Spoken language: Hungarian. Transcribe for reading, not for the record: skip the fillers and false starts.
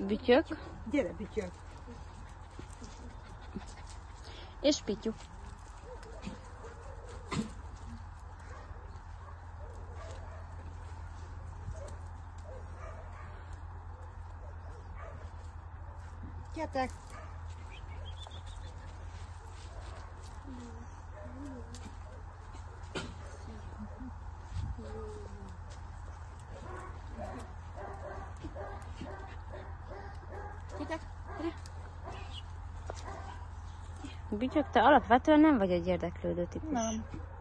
Bütyök. Gyere, bütyök. És Pityu. Gyertek. Bütyök, te alapvetően nem vagy egy érdeklődő típus. Nem.